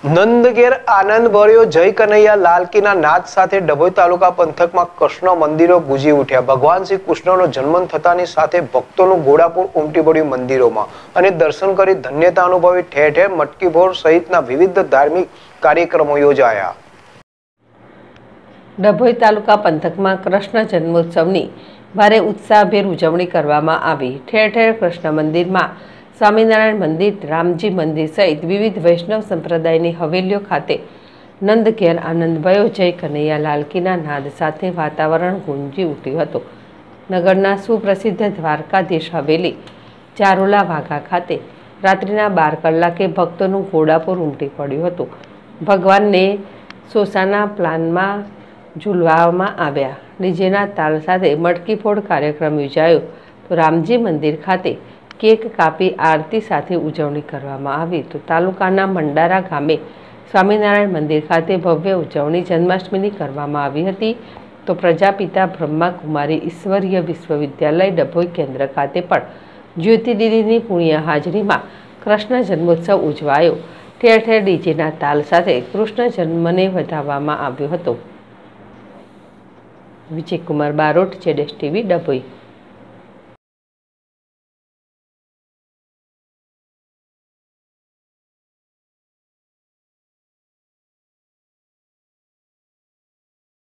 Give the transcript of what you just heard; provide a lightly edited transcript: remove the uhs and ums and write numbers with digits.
નંદ ઘેર આનંદ ભર્યો જય કનૈયા લાલકીના નાદ સાથે ડભોઈ તાલુકા પંથકમાં કૃષ્ણ મંદિરો ગુંજી ઉઠ્યા। ભગવાન શ્રી કૃષ્ણનો જન્મ થતાની સાથે ભક્તોનું ઘોડાપુર ઉમટી પડ્યું મંદિરોમાં અને દર્શન કરી ધન્યતા અનુભવી ઠેર ઠેર મટકી ફોડ સહિતના વિવિધ ધાર્મિક કાર્યક્રમો યોજાયા। ડભોઈ તાલુકા પંથકમાં કૃષ્ણ જન્મોત્સવની ભારે ઉત્સાહભેર ઉજવણી કરવામાં આવી। ઠેર ઠેર કૃષ્ણ મંદિરમાં સ્વામિનારાયણ મંદિર, રામજી મંદિર સહિત વિવિધ વૈષ્ણવ સંપ્રદાયની હવેલીઓ ખાતે નંદ ઘેર આનંદ ભયો જય કનૈયા લાલકીના નાદ સાથે વાતાવરણ ગુંજી ઉઠ્યું હતું। નગરના સુપ્રસિદ્ધ દ્વારકાધીશ હવેલી ચારોલા વાઘા ખાતે રાત્રિના 12 કલાકે ભક્તોનું ઘોડાપુર ઉમટી પડ્યું હતું। ભગવાનને સોસાના પ્લાનમાં ઝૂલવામાં આવ્યા। ડીજેના તાલ સાથે મટકી ફોડ કાર્યક્રમ યોજાયો તો રામજી મંદિર ખાતે કેક કાપી આરતી સાથે ઉજવણી કરવામાં આવી। તો તાલુકાના મંડારા ગામે સ્વામિનારાયણ મંદિર ખાતે ભવ્ય ઉજવણી જન્માષ્ટમીની કરવામાં આવી હતી। તો પ્રજાપિતા બ્રહ્માકુમારી ઈશ્વરીય વિશ્વવિદ્યાલય ડભોઈ કેન્દ્ર ખાતે પણ જ્યોતિ દીદીની પુણ્ય હાજરીમાં કૃષ્ણ જન્મોત્સવ ઉજવાયો। ઠેર ઠેર ડીજેના તાલ સાથે કૃષ્ણ જન્મને વધાવવામાં આવ્યો હતો। વિજયકુમાર બારોટ, જેડેશ ટીવી, ડભોઈ।